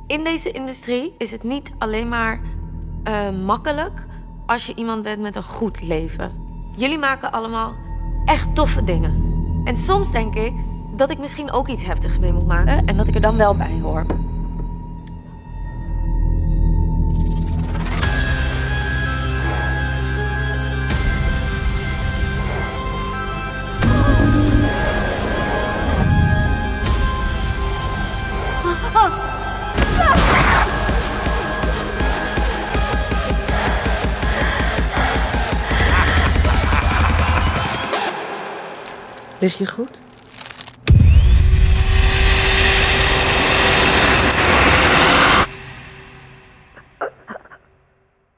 In deze industrie is het niet alleen maar makkelijk als je iemand bent met een goed leven. Jullie maken allemaal echt toffe dingen. En soms denk ik dat ik misschien ook iets heftigs mee moet maken en dat ik er dan wel bij hoor. Lig je goed?